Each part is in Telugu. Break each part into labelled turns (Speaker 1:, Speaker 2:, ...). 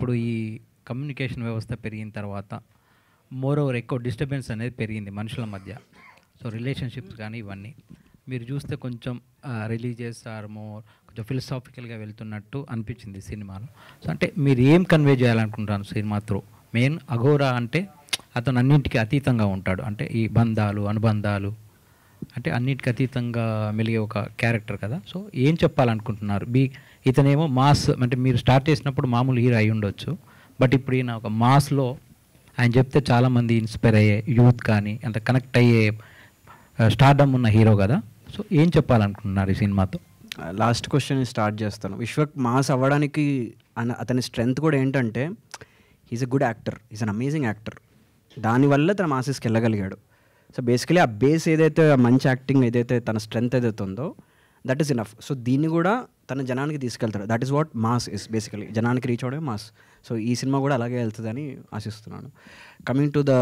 Speaker 1: ఇప్పుడు ఈ కమ్యూనికేషన్ వ్యవస్థ పెరిగిన తర్వాత మోర్ ఓవర్ ఎక్కువ డిస్టర్బెన్స్ అనేది పెరిగింది మనుషుల మధ్య. సో రిలేషన్షిప్స్ కానీ ఇవన్నీ మీరు చూస్తే కొంచెం రిలీజియస్ ఆర్ మోర్ కొంచెం ఫిలసాఫికల్గా వెళ్తున్నట్టు అనిపించింది సినిమాలో. సో అంటే మీరు ఏం కన్వే చేయాలనుకుంటాను సినిమా త్రూ? మెయిన్ అఘోరా అంటే అతను అన్నింటికి అతీతంగా ఉంటాడు, అంటే ఈ బంధాలు అనుబంధాలు అంటే అన్నిటికీ అతీతంగా మెలిగే ఒక క్యారెక్టర్ కదా. సో ఏం చెప్పాలనుకుంటున్నారు? ఇతనేమో మాస్, అంటే మీరు స్టార్ట్ చేసినప్పుడు మామూలు హీరో అయి ఉండొచ్చు, బట్ ఇప్పుడు ఈయన ఒక మాస్లో ఆయన చెప్తే చాలామంది ఇన్స్పైర్ అయ్యే యూత్ కానీ అంత కనెక్ట్ అయ్యే స్టార్డమ్ ఉన్న హీరో కదా. సో ఏం చెప్పాలనుకుంటున్నారు ఈ సినిమాతో?
Speaker 2: లాస్ట్ క్వశ్చన్ స్టార్ట్ చేస్తాను. విశ్వక్ మాస్ అవ్వడానికి అతని స్ట్రెంగ్త్ కూడా ఏంటంటే he's a good actor, is an amazing actor. దానివల్ల తన మాసెస్కి వెళ్ళగలిగాడు. సో బేసికలీ ఆ బేస్ ఏదైతే మంచి యాక్టింగ్ ఏదైతే తన స్ట్రెంగ్త్ ఏదైతే ఉందో దట్ ఈస్ ఇనఫ్. సో దీన్ని కూడా తన జనానికి తీసుకెళ్తాడు. That is what mass is basically, జనానికి రీచ్ అవడమే మాస్. సో ఈ సినిమా కూడా అలాగే వెళ్తుందని ఆశిస్తున్నాను. కమింగ్ టు ద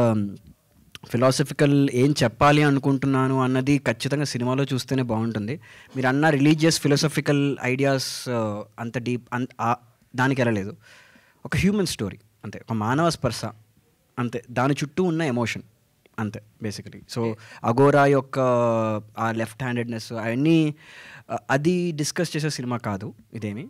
Speaker 2: ఫిలాసఫికల్ ఏం చెప్పాలి అనుకుంటున్నాను అన్నది ఖచ్చితంగా సినిమాలో చూస్తేనే బాగుంటుంది. మీరు అన్న రిలీజియస్ ఫిలాసఫికల్ ఐడియాస్ అంత డీప్ దానికి వెళ్ళలేదు. ఒక హ్యూమన్ స్టోరీ అంతే, ఒక మానవ స్పర్శ అంతే, దాని చుట్టూ ఉన్న ఎమోషన్ అంతే బేసికలీ. సో అఘోరా యొక్క ఆ లెఫ్ట్ హ్యాండెడ్నెస్ అవన్నీ అది డిస్కస్ చేసే సినిమా కాదు ఇదేమి,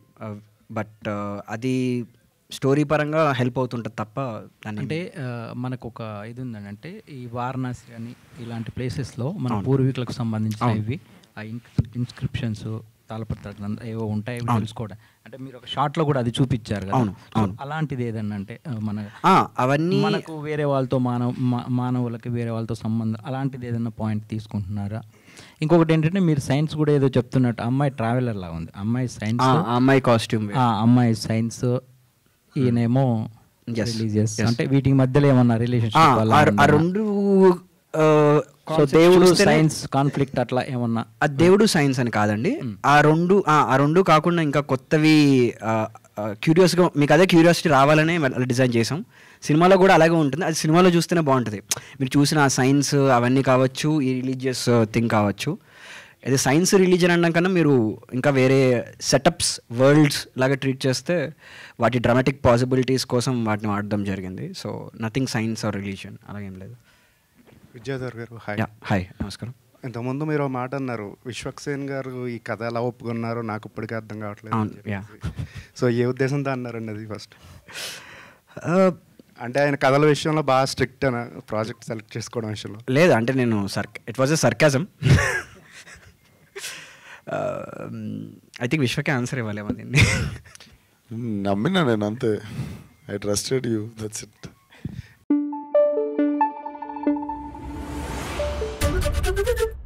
Speaker 2: బట్ అది స్టోరీ పరంగా హెల్ప్ అవుతుంటుంది తప్ప దాన్ని
Speaker 1: అంటే మనకు ఒక ఇది ఉందండి, అంటే ఈ వారణాసి అని ఇలాంటి ప్లేసెస్లో మన పూర్వీకులకు సంబంధించిన ఇవి ఆ ఇన్స్క్రిప్షన్స్ తాళపత్రాలు ఏవో ఉంటాయి తెలుసుకోవడం, అంటే మీరు ఒక షార్ట్లో కూడా అది చూపించారు కదా. అలాంటిది ఏదన్నా అంటే మన
Speaker 2: అవన్నీ
Speaker 1: మనకు వేరే వాళ్ళతో మానవులకి వేరే వాళ్ళతో సంబంధం అలాంటిది ఏదైనా పాయింట్ తీసుకుంటున్నారా? ఇంకొకటి ఏంటంటే మీరు సైన్స్ కూడా ఏదో చెప్తున్నట్టు, అమ్మాయి ట్రావెలర్ లా ఉంది, అమ్మాయి సైన్స్,
Speaker 2: అమ్మాయి కాస్ట్యూమ్,
Speaker 1: అమ్మాయి సైన్స్, ఈయనేమో రిలీజియస్, అంటే వీటి మధ్యలో ఏమన్నా రిలేషన్షిప్?
Speaker 2: రెండు
Speaker 1: సో దేవుడు సైన్స్ కాన్ఫ్లిక్ట్ అట్లా ఏమన్నా?
Speaker 2: అది దేవుడు సైన్స్ అని కాదండి. ఆ రెండు కాకుండా ఇంకా కొత్తవి క్యూరియాస్గా మీకు అదే క్యూరియాసిటీ రావాలనే డిజైన్ చేసాం. సినిమాలో కూడా అలాగే ఉంటుంది, అది సినిమాలో చూస్తేనే బాగుంటుంది. మీరు చూసిన ఆ సైన్స్ అవన్నీ కావచ్చు, ఈ రిలీజియస్ థింగ్ కావచ్చు. అదే సైన్స్ రిలీజన్ అనడం కన్నా మీరు ఇంకా వేరే సెటప్స్ వరల్డ్స్ లాగా ట్రీట్ చేస్తే వాటి డ్రామాటిక్ పాసిబిలిటీస్ కోసం వాటిని వాడడం జరిగింది. So nothing science or religion అలాగేం లేదు.
Speaker 3: విద్యాధర్ గారు హాయ్.
Speaker 2: హాయ్, నమస్కారం.
Speaker 3: ఇంతకుముందు మీరు మాట అన్నారు, విశ్వక్సేన్ గారు ఈ కథ ఎలా ఒప్పుకున్నారో నాకు ఇప్పటికీ అర్థం కావట్లేదు. సో ఏ ఉద్దేశంతో అన్నారండి అది ఫస్ట్? అంటే ఆయన కథల విషయంలో బాగా స్ట్రిక్ట్ అన్న ప్రాజెక్ట్ సెలెక్ట్ చేసుకోవడం విషయంలో?
Speaker 2: లేదు, అంటే నేను it was a sarcasm. I think విశ్వకే ఆన్సర్ ఇవ్వాలేమో దీన్ని.
Speaker 4: నమ్మినా నేను అంతే. I trusted you, that's it.